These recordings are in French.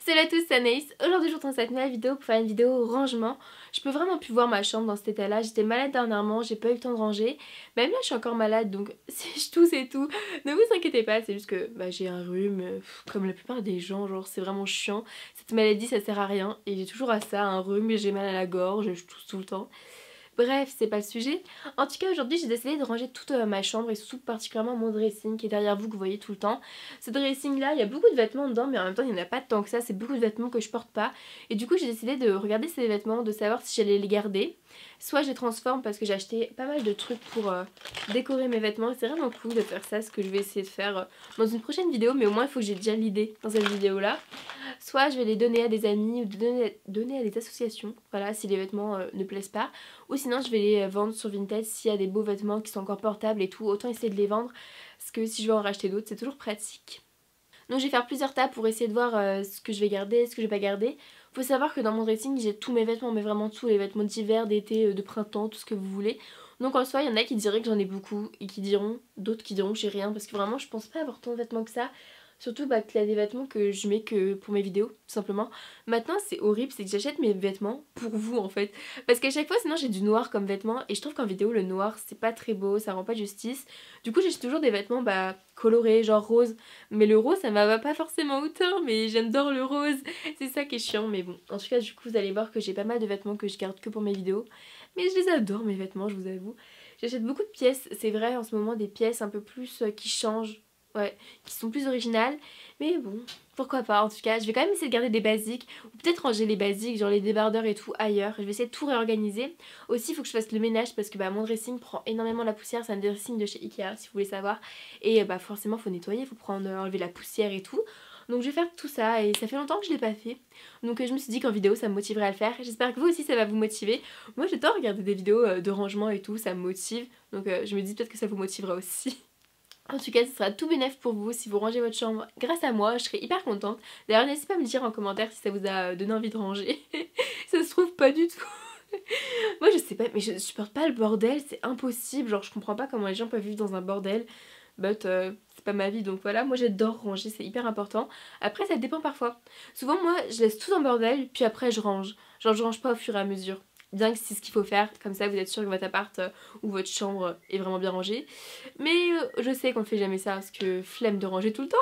Salut à tous, c'est Anaïs. Aujourd'hui je vous retrouve cette nouvelle vidéo pour faire une vidéo rangement. Je peux vraiment plus voir ma chambre dans cet état là. J'étais malade dernièrement, j'ai pas eu le temps de ranger. Même là je suis encore malade donc si je tousse et tout, ne vous inquiétez pas, c'est juste que j'ai un rhume comme la plupart des gens, genre c'est vraiment chiant. Cette maladie ça sert à rien et j'ai toujours à ça, un rhume, j'ai mal à la gorge, je tousse tout le temps. Bref, c'est pas le sujet. En tout cas, aujourd'hui, j'ai décidé de ranger toute ma chambre et tout particulièrement mon dressing qui est derrière vous, que vous voyez tout le temps. Ce dressing-là, il y a beaucoup de vêtements dedans, mais en même temps, il n'y en a pas tant que ça. C'est beaucoup de vêtements que je porte pas. Et du coup, j'ai décidé de regarder ces vêtements, de savoir si j'allais les garder. Soit je les transforme parce que j'ai acheté pas mal de trucs pour décorer mes vêtements. C'est vraiment cool de faire ça, ce que je vais essayer de faire dans une prochaine vidéo. Mais au moins, il faut que j'ai déjà l'idée dans cette vidéo-là. Soit je vais les donner à des amis ou donner à des associations, voilà, si les vêtements ne plaisent pas. Ou sinon je vais les vendre sur Vinted s'il y a des beaux vêtements qui sont encore portables et tout. Autant essayer de les vendre parce que si je veux en racheter d'autres, c'est toujours pratique. Donc je vais faire plusieurs tas pour essayer de voir ce que je vais garder, ce que je vais pas garder. Faut savoir que dans mon dressing j'ai tous mes vêtements, mais vraiment tous les vêtements d'hiver, d'été, de printemps, tout ce que vous voulez. Donc en soi il y en a qui diraient que j'en ai beaucoup et qui diront, d'autres qui diront que j'ai rien parce que vraiment je pense pas avoir tant de vêtements que ça. Surtout qu'il y a des vêtements que je mets que pour mes vidéos, tout simplement. Maintenant, c'est horrible, c'est que j'achète mes vêtements pour vous, en fait. Parce qu'à chaque fois, sinon, j'ai du noir comme vêtement. Et je trouve qu'en vidéo, le noir, c'est pas très beau, ça rend pas justice. Du coup, j'ai toujours des vêtements colorés, genre rose. Mais le rose, ça va pas forcément autant, mais j'adore le rose. C'est ça qui est chiant, mais bon. En tout cas, du coup, vous allez voir que j'ai pas mal de vêtements que je garde que pour mes vidéos. Mais je les adore, mes vêtements, je vous avoue. J'achète beaucoup de pièces, c'est vrai, en ce moment, des pièces un peu plus qui changent. Ouais, qui sont plus originales, mais bon, pourquoi pas. En tout cas, je vais quand même essayer de garder des basiques, ou peut-être ranger les basiques, genre les débardeurs et tout ailleurs. Je vais essayer de tout réorganiser. Aussi, il faut que je fasse le ménage parce que mon dressing prend énormément la poussière. C'est un dressing de chez Ikea, si vous voulez savoir. Et forcément, il faut nettoyer, il faut enlever la poussière et tout. Donc je vais faire tout ça et ça fait longtemps que je l'ai pas fait. Donc je me suis dit qu'en vidéo ça me motiverait à le faire. J'espère que vous aussi ça va vous motiver. Moi j'adore regarder des vidéos de rangement et tout, ça me motive. Donc je me dis peut-être que ça vous motivera aussi. En tout cas, ce sera tout bénef pour vous si vous rangez votre chambre grâce à moi, je serai hyper contente. D'ailleurs, n'hésitez pas à me dire en commentaire si ça vous a donné envie de ranger. Ça se trouve pas du tout. Moi, je sais pas, mais je supporte pas le bordel, c'est impossible. Genre, je comprends pas comment les gens peuvent vivre dans un bordel. But, c'est pas ma vie, donc voilà. Moi, j'adore ranger, c'est hyper important. Après, ça dépend parfois. Souvent, moi, je laisse tout en bordel, puis après, je range. Genre, je range pas au fur et à mesure. Bien que c'est ce qu'il faut faire, comme ça vous êtes sûr que votre appart ou votre chambre est vraiment bien rangée. Mais je sais qu'on fait jamais ça parce que flemme de ranger tout le temps.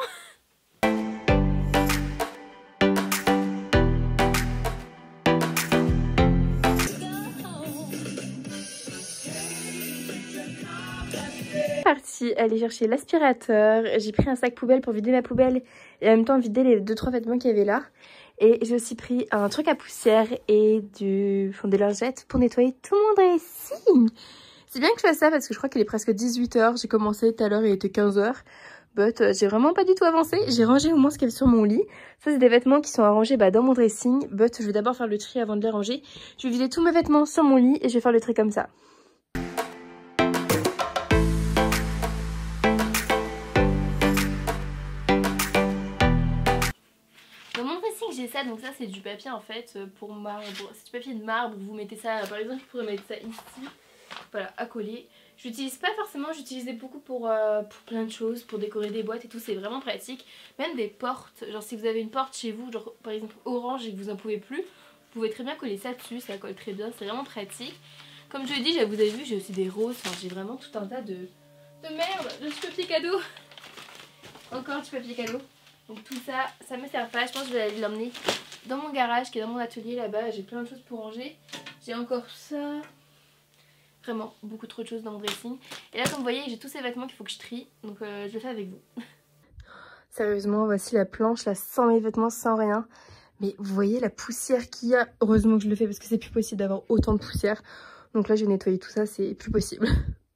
Partie aller chercher l'aspirateur, j'ai pris un sac poubelle pour vider ma poubelle et en même temps vider les 2-3 vêtements qu'il y avait là. Et j'ai aussi pris un truc à poussière et du fond des lingettes pour nettoyer tout mon dressing. C'est bien que je fasse ça parce que je crois qu'il est presque 18 h. J'ai commencé tout à l'heure, il était 15 h. But j'ai vraiment pas du tout avancé. J'ai rangé au moins ce qu'il y avait sur mon lit. Ça c'est des vêtements qui sont à ranger dans mon dressing. But je vais d'abord faire le tri avant de les ranger. Je vais vider tous mes vêtements sur mon lit et je vais faire le tri comme ça. J'ai ça, donc ça c'est du papier en fait pour marbre, c'est du papier de marbre, vous mettez ça, par exemple je pourrais mettre ça ici, voilà, à coller. J'utilise pas forcément, j'utilisais beaucoup pour plein de choses, pour décorer des boîtes et tout, c'est vraiment pratique. Même des portes, genre si vous avez une porte chez vous, genre par exemple orange et que vous en pouvez plus, vous pouvez très bien coller ça dessus, ça colle très bien, c'est vraiment pratique. Comme je l'ai dit, vous avez vu, j'ai aussi des roses, enfin, j'ai vraiment tout un tas de merde, de papier cadeau. Encore du papier cadeau. Donc tout ça, ça me sert pas. Je pense que je vais aller l'emmener dans mon garage qui est dans mon atelier là-bas. J'ai plein de choses pour ranger. J'ai encore ça. Vraiment beaucoup trop de choses dans mon dressing. Et là comme vous voyez j'ai tous ces vêtements qu'il faut que je trie. Donc je le fais avec vous. Sérieusement voici la planche là sans mes vêtements, sans rien. Mais vous voyez la poussière qu'il y a. Heureusement que je le fais parce que c'est plus possible d'avoir autant de poussière. Donc là je vais nettoyer tout ça, c'est plus possible.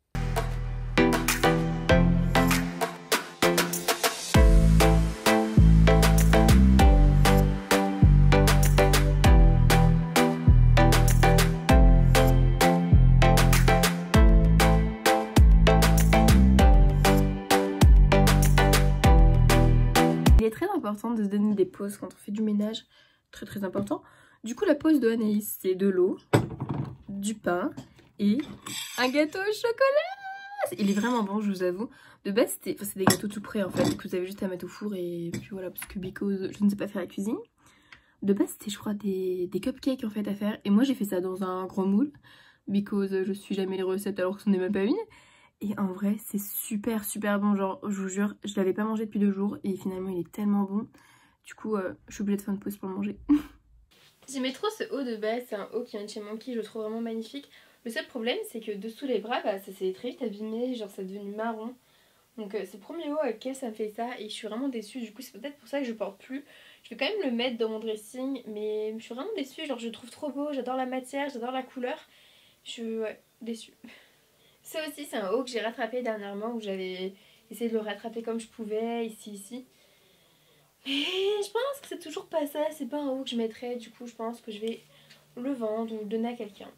De se donner des pauses quand on fait du ménage, très important. Du coup la pause de Anaïs c'est de l'eau, du pain et un gâteau au chocolat. Il est vraiment bon je vous avoue. De base c'est des gâteaux tout prêts en fait que vous avez juste à mettre au four et puis voilà parce que because je ne sais pas faire la cuisine. De base c'était je crois des cupcakes en fait à faire. Et moi j'ai fait ça dans un grand moule. Because je suis jamais les recettes alors que ce n'est même pas une. Et en vrai c'est super super bon, genre je vous jure, je l'avais pas mangé depuis 2 jours et finalement il est tellement bon. Du coup je suis obligée de faire une pause pour le manger. J'aimais trop ce haut de base, c'est un haut qui vient de chez Monkey, je le trouve vraiment magnifique. Le seul problème c'est que dessous les bras, bah, ça s'est très vite abîmé, genre c'est devenu marron. Donc c'est le premier haut avec lequel ça me fait ça et je suis vraiment déçue, du coup c'est peut-être pour ça que je porte plus. Je vais quand même le mettre dans mon dressing mais je suis vraiment déçue, genre je le trouve trop beau, j'adore la matière, j'adore la couleur. Je suis déçue. Ça aussi c'est un haut que j'ai rattrapé dernièrement où j'avais essayé de le rattraper comme je pouvais, ici. Mais je pense que c'est toujours pas ça, c'est pas un haut que je mettrais, du coup je pense que je vais le vendre ou le donner à quelqu'un.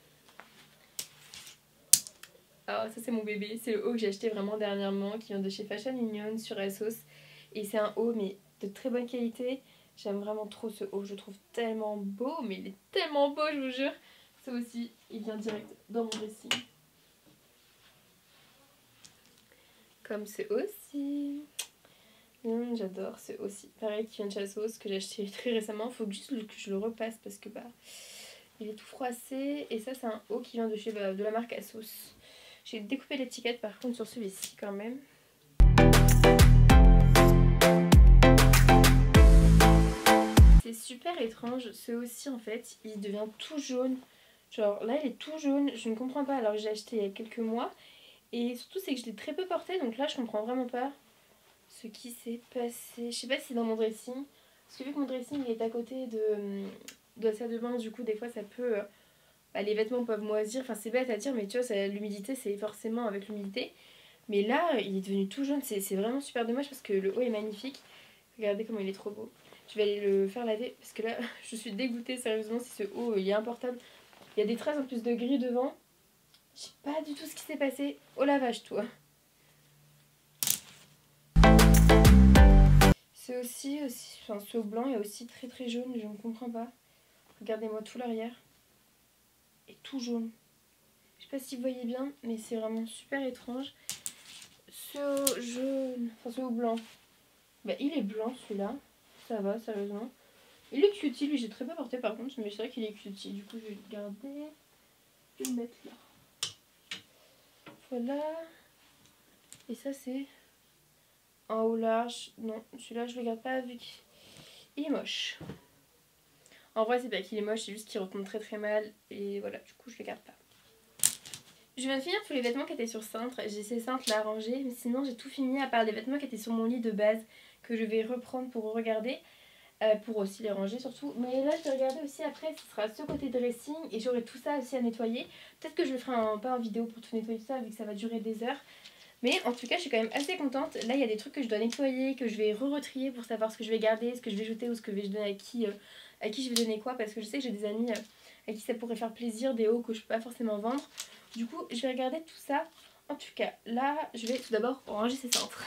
Alors ça c'est mon bébé, c'est le haut que j'ai acheté vraiment dernièrement qui vient de chez Fashion Union sur ASOS. Et c'est un haut mais de très bonne qualité. J'aime vraiment trop ce haut, je le trouve tellement beau, mais il est tellement beau je vous jure. Ça aussi, il vient direct dans mon dressing. Comme ce aussi. J'adore ce aussi. Pareil qui vient de chez ASOS que j'ai acheté très récemment. Faut juste que je le repasse parce que bah il est tout froissé. Et ça c'est un haut qui vient de chez de la marque ASOS. J'ai découpé l'étiquette par contre sur celui-ci quand même. C'est super étrange. Ce aussi en fait il devient tout jaune. Genre là il est tout jaune. Je ne comprends pas alors que j'ai acheté il y a quelques mois. Et surtout c'est que je l'ai très peu porté. Donc là je comprends vraiment pas ce qui s'est passé. Je sais pas si c'est dans mon dressing. Parce que vu que mon dressing est à côté de la salle de bain, du coup des fois ça peut... bah, les vêtements peuvent moisir. Enfin c'est bête à dire mais tu vois l'humidité c'est forcément avec l'humidité. Mais là il est devenu tout jaune. C'est vraiment super dommage parce que le haut est magnifique. Regardez comment il est trop beau. Je vais aller le faire laver parce que là je suis dégoûtée sérieusement si ce haut il est importable. Il y a des traces en plus de gris devant. Je sais pas du tout ce qui s'est passé au lavage toi. C'est aussi, enfin ce haut blanc est aussi très jaune, je ne comprends pas. Regardez-moi tout l'arrière. Et tout jaune. Je sais pas si vous voyez bien, mais c'est vraiment super étrange. Ce haut jaune, enfin ce haut blanc. Bah il est blanc celui-là. Ça va, sérieusement. Il est cutie, lui j'ai très peu porté par contre, mais c'est vrai qu'il est cutie. Du coup je vais le garder. Je vais le mettre là. Voilà. Et ça c'est un haut large. Non, celui-là je le garde pas vu qu'il est moche. En vrai c'est pas qu'il est moche, c'est juste qu'il retourne très mal. Et voilà, du coup je le garde pas. Je viens de finir tous les vêtements qui étaient sur cintre. J'ai ces cintres là rangés, mais sinon j'ai tout fini à part des vêtements qui étaient sur mon lit de base que je vais reprendre pour regarder. Pour aussi les ranger surtout. Mais là je vais regarder aussi après, ce sera ce côté dressing et j'aurai tout ça aussi à nettoyer. Peut-être que je le ferai pas en vidéo pour tout nettoyer tout ça vu que ça va durer des heures. Mais en tout cas je suis quand même assez contente. Là il y a des trucs que je dois nettoyer, que je vais re-retrier pour savoir ce que je vais garder, ce que je vais jeter ou ce que je vais donner à qui je vais donner quoi. Parce que je sais que j'ai des amis à qui ça pourrait faire plaisir, des hauts que je peux pas forcément vendre. Du coup je vais regarder tout ça. En tout cas là je vais tout d'abord ranger ces cintres.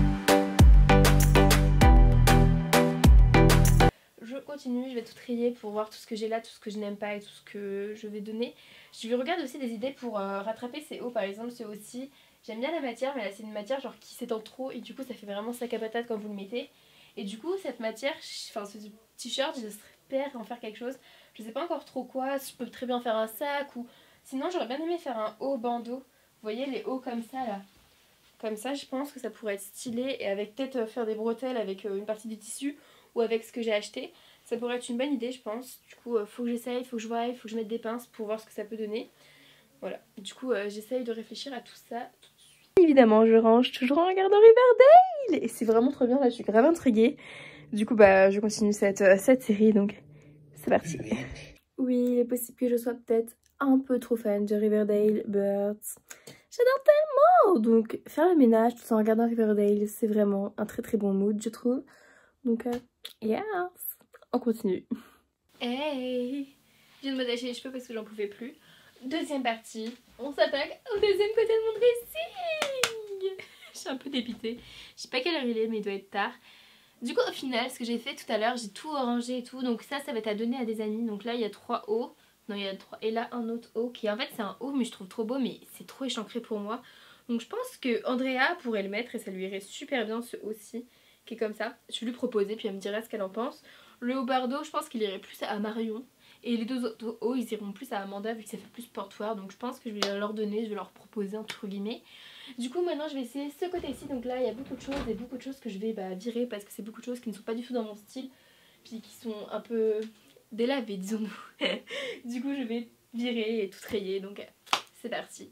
Je continue, je vais tout trier pour voir tout ce que j'ai là, tout ce que je n'aime pas et tout ce que je vais donner. Je vais regarder aussi des idées pour rattraper ces hauts par exemple, ceux aussi. J'aime bien la matière mais là c'est une matière genre qui s'étend trop et du coup ça fait vraiment sac à patate quand vous le mettez. Et du coup cette matière, enfin ce t-shirt, j'espère en faire quelque chose. Je sais pas encore trop quoi, je peux très bien faire un sac ou... Sinon j'aurais bien aimé faire un haut bandeau. Vous voyez les hauts comme ça là. Comme ça je pense que ça pourrait être stylé et avec peut-être faire des bretelles avec une partie du tissu ou avec ce que j'ai acheté. Ça pourrait être une bonne idée je pense. Du coup faut que j'essaye, faut que je voie, faut que je mette des pinces pour voir ce que ça peut donner. Voilà, du coup j'essaye de réfléchir à tout ça tout de suite. Évidemment je range toujours en regardant Riverdale et c'est vraiment trop bien là, je suis grave intriguée. Du coup bah je continue cette série donc c'est parti. Oui il est possible que je sois peut-être un peu trop fan de Riverdale but j'adore tellement. Donc faire le ménage tout en regardant Riverdale c'est vraiment un très bon mood je trouve. Donc yes, on continue. Hey, je viens de me lâcher les cheveux parce que j'en pouvais plus. Deuxième partie, on s'attaque au deuxième côté de mon dressing. Je suis un peu dépitée. Je sais pas quelle heure il est mais il doit être tard. Du coup au final ce que j'ai fait tout à l'heure, j'ai tout rangé et tout. Donc ça va être à donner à des amis. Donc là il y a 3 hauts. Non il y a 3. Et là un autre haut qui en fait c'est un haut mais je trouve trop beau mais c'est trop échancré pour moi. Donc je pense que Andrea pourrait le mettre et ça lui irait super bien ce haut-ci qui est comme ça. Je vais lui proposer puis elle me dira ce qu'elle en pense. Le haut bardeau, je pense qu'il irait plus à Marion. Et les deux autres hauts, ils iront plus à Amanda vu que ça fait plus porte-wear. Donc je pense que je vais leur donner, je vais leur proposer entre guillemets. Du coup maintenant je vais essayer ce côté-ci. Donc là il y a beaucoup de choses et beaucoup de choses que je vais virer parce que c'est beaucoup de choses qui ne sont pas du tout dans mon style. Puis qui sont un peu délavées disons-nous. Du coup je vais virer et tout rayer. Donc c'est parti.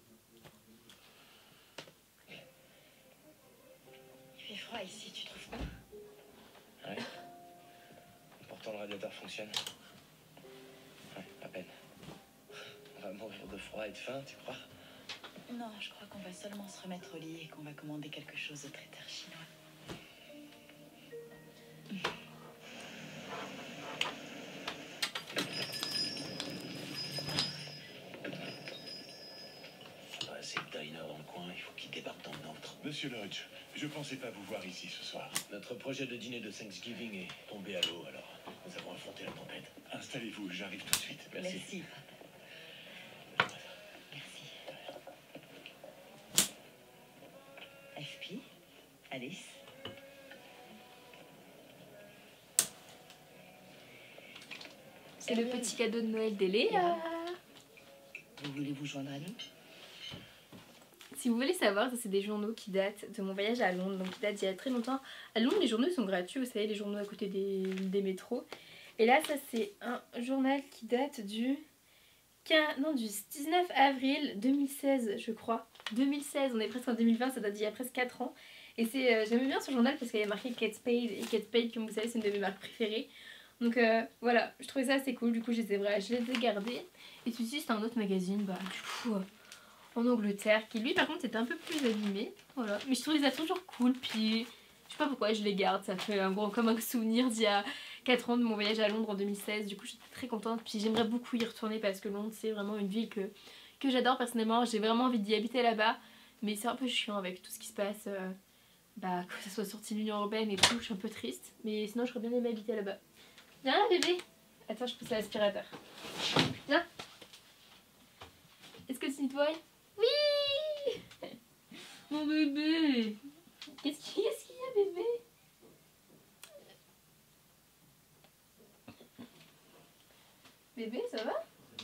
Il fait froid ici, tu trouves pas? Ouais. Pourtant le radiateur fonctionne. Ouais, à peine. On va mourir de froid et de faim, tu crois? Non, je crois qu'on va seulement se remettre au lit et qu'on va commander quelque chose au traiteur chinois. C'est le diner dans le coin, il faut qu'il débarque dans le nôtre. Monsieur Lodge, je pensais pas vous voir ici ce soir. Notre projet de dîner de Thanksgiving est tombé à l'eau, alors nous avons affronté la tempête. Installez-vous, j'arrive tout de suite. Merci. Merci. FP, Alice. C'est le petit cadeau de Noël d'Eléa. Vous voulez vous joindre à nous? Si vous voulez savoir, ça c'est des journaux qui datent de mon voyage à Londres, donc qui datent d'il y a très longtemps. À Londres, les journaux sont gratuits, vous savez, les journaux à côté des métros. Et là, ça c'est un journal qui date du 19 avril 2016, je crois. 2016, on est presque en 2020, ça date d'il y a presque 4 ans. Et j'aime bien ce journal parce qu'il y a marqué Kate Spade, et Kate Spade, comme vous savez, c'est une de mes marques préférées. Donc voilà, je trouvais ça assez cool, du coup je les ai gardés. Et celui-ci c'est un autre magazine, du coup en Angleterre, qui lui par contre était un peu plus abîmé. Voilà, mais je trouvais ça toujours cool, puis je sais pas pourquoi je les garde, ça fait comme un souvenir d'il y a 4 ans de mon voyage à Londres en 2016. Du coup j'étais très contente, puis j'aimerais beaucoup y retourner parce que Londres c'est vraiment une ville que j'adore personnellement. J'ai vraiment envie d'y habiter là-bas, mais c'est un peu chiant avec tout ce qui se passe, que ça soit sorti de l'Union Européenne et tout, je suis un peu triste. Mais sinon j'aurais bien aimé habiter là-bas. Viens bébé. Attends, je pousse l'aspirateur. Viens. Est-ce que tu nettoies? Oui. Mon bébé. Qu'est-ce qu'il y a bébé? Bébé, ça va?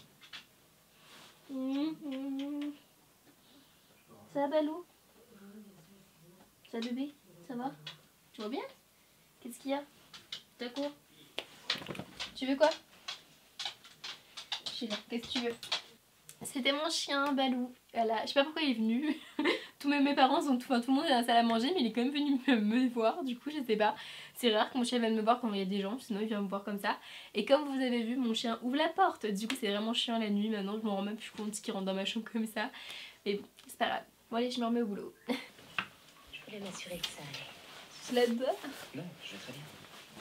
Ça va Balou? Ça va bébé? Ça va? Tu vas bien? Qu'est-ce qu'il y a? T'as quoi? Tu veux quoi? Je suis là, qu'est-ce que tu veux? C'était mon chien Balou. Voilà. Je sais pas pourquoi il est venu. Tous mes parents sont tout le monde est dans la salle à manger, mais il est quand même venu me voir. Du coup, je sais pas. C'est rare que mon chien vienne me voir quand il y a des gens, sinon il vient me voir comme ça. Et comme vous avez vu, mon chien ouvre la porte. Du coup, c'est vraiment chiant la nuit. Maintenant, je m'en rends même plus compte qu'il rentre dans ma chambre comme ça. Mais bon, c'est pas grave. Bon, allez, je me remets au boulot. Je voulais m'assurer que ça allait. Je l'adore. Non, je vais très bien.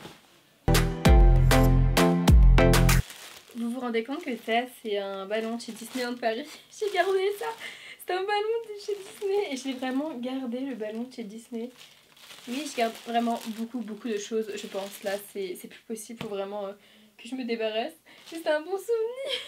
Vous vous rendez compte que ça, c'est un ballon de chez Disneyland Paris? J'ai gardé ça. C'est un ballon de chez Disney et j'ai vraiment gardé le ballon de chez Disney. Oui, je garde vraiment beaucoup de choses, je pense. Là, c'est plus possible, faut vraiment que je me débarrasse. C'est un bon souvenir.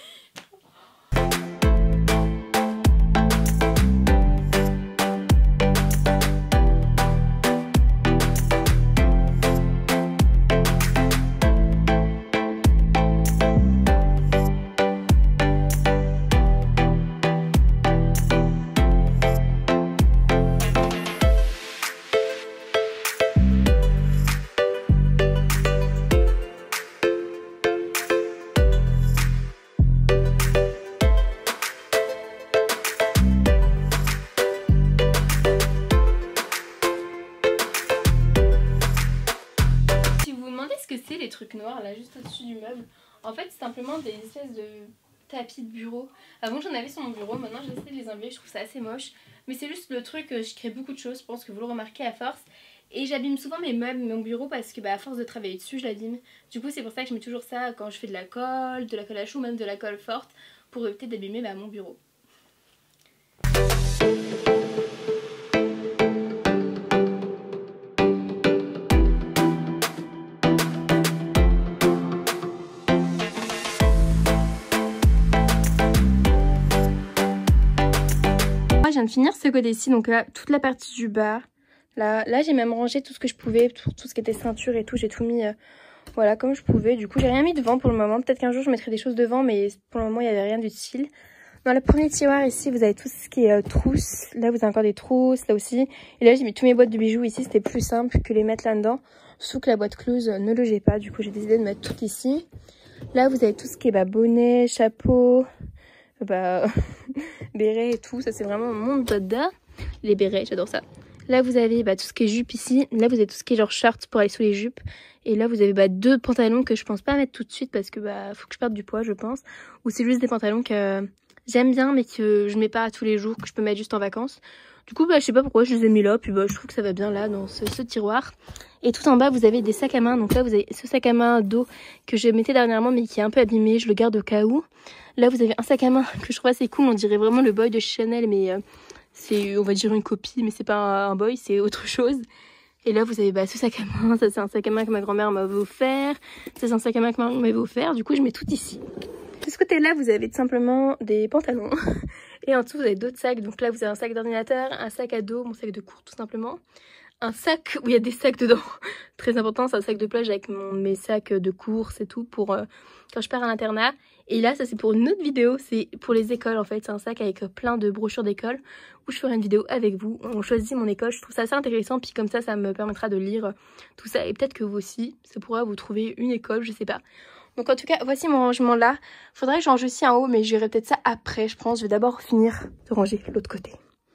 Trucs noirs là juste au-dessus du meuble, en fait c'est simplement des espèces de tapis de bureau. Avant j'en avais sur mon bureau, maintenant j'ai essayé de les enlever, je trouve ça assez moche, mais c'est juste le truc, je crée beaucoup de choses, je pense que vous le remarquez à force, et j'abîme souvent mes meubles, mon bureau, parce que à force de travailler dessus je l'abîme. Du coup c'est pour ça que je mets toujours ça quand je fais de la colle à chaux, même de la colle forte, pour éviter d'abîmer mon bureau. Je viens de finir ce côté-ci, donc là, toute la partie du bas. Là j'ai même rangé tout ce que je pouvais, tout ce qui était ceinture et tout, j'ai tout mis Voilà, comme je pouvais. Du coup, j'ai rien mis devant pour le moment. Peut-être qu'un jour, je mettrai des choses devant, mais pour le moment, il n'y avait rien d'utile. Dans le premier tiroir, ici, vous avez tout ce qui est trousses. Là, vous avez encore des trousses, là aussi. Et là, j'ai mis tous mes boîtes de bijoux ici. C'était plus simple que les mettre là-dedans. Surtout que la boîte close ne logeait pas. Du coup, j'ai décidé de mettre tout ici. Là, vous avez tout ce qui est bonnet, chapeau, béret et tout. Ça, c'est vraiment mon dada. Les bérets, j'adore ça. Là, vous avez tout ce qui est jupe ici. Là, vous avez tout ce qui est genre short pour aller sous les jupes. Et là, vous avez 2 pantalons que je pense pas mettre tout de suite parce que faut que je perde du poids, je pense. Ou c'est juste des pantalons que j'aime bien mais que je mets pas tous les jours, que je peux mettre juste en vacances. Du coup, je sais pas pourquoi je les ai mis là. Puis je trouve que ça va bien là dans ce tiroir. Et tout en bas, vous avez des sacs à main. Donc là, vous avez ce sac à main dos que je mettais dernièrement mais qui est un peu abîmé. Je le garde au cas où. Là, vous avez un sac à main que je trouve assez cool. On dirait vraiment le boy de Chanel mais c'est, on va dire, une copie. Mais c'est pas un boy, c'est autre chose. Et là, vous avez ce sac à main. Ça, c'est un sac à main que ma grand-mère m'avait offert. Ça, c'est un sac à main que ma maman m'avait offert. Du coup, je mets tout ici. De ce côté-là, vous avez tout simplement des pantalons. Et en dessous, vous avez d'autres sacs. Donc là, vous avez un sac d'ordinateur, un sac à dos, mon sac de cours tout simplement. Un sac où il y a des sacs dedans. Très important, c'est un sac de plage avec mes sacs de courses et tout pour quand je pars à l'internat. Et là, ça c'est pour une autre vidéo, c'est pour les écoles en fait. C'est un sac avec plein de brochures d'école où je ferai une vidéo avec vous. On choisit mon école, je trouve ça assez intéressant. Puis comme ça me permettra de lire tout ça. Et peut-être que vous aussi, ça pourra vous trouver une école, je sais pas. Donc en tout cas, voici mon rangement là. Faudrait que je range aussi en haut, mais j'irai peut-être ça après, je pense. Je vais d'abord finir de ranger l'autre côté.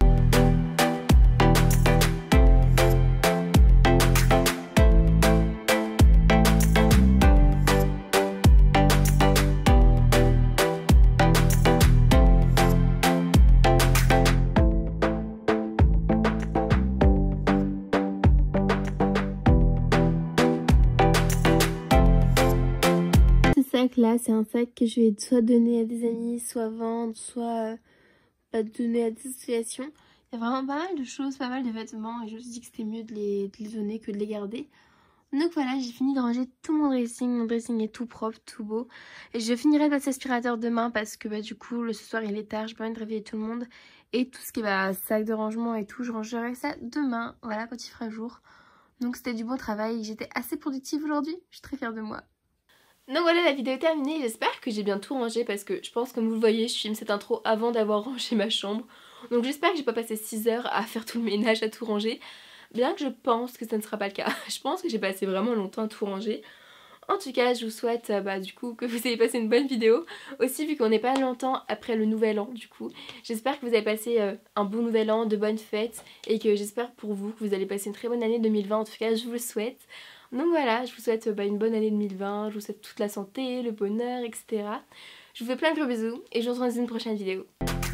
Là, c'est un sac que je vais soit donner à des amis, soit vendre, soit donner à des associations. Il y a vraiment pas mal de choses, pas mal de vêtements et je me suis dit que c'était mieux de les donner que de les garder. Donc voilà, j'ai fini de ranger tout mon dressing est tout propre, tout beau. Et je finirai de passer l'aspirateur demain parce que du coup, ce soir il est tard, j'ai pas envie de réveiller tout le monde. Et tout ce qui est sac de rangement et tout, je rangerai ça demain, voilà, quand il fera jour. Donc c'était du bon travail, j'étais assez productive aujourd'hui, je suis très fière de moi. Donc voilà, la vidéo est terminée, j'espère que j'ai bien tout rangé parce que je pense, comme vous le voyez, je filme cette intro avant d'avoir rangé ma chambre. Donc j'espère que j'ai pas passé 6 heures à faire tout le ménage, à tout ranger. Bien que je pense que ça ne sera pas le cas. Je pense que j'ai passé vraiment longtemps à tout ranger. En tout cas, je vous souhaite du coup que vous ayez passé une bonne vidéo. Aussi, vu qu'on n'est pas longtemps après le nouvel an du coup. J'espère que vous avez passé un bon nouvel an, de bonnes fêtes. Et que j'espère pour vous que vous allez passer une très bonne année 2020. En tout cas, je vous le souhaite. Donc voilà, je vous souhaite une bonne année 2020, je vous souhaite toute la santé, le bonheur, etc. Je vous fais plein de gros bisous et je vous retrouve dans une prochaine vidéo.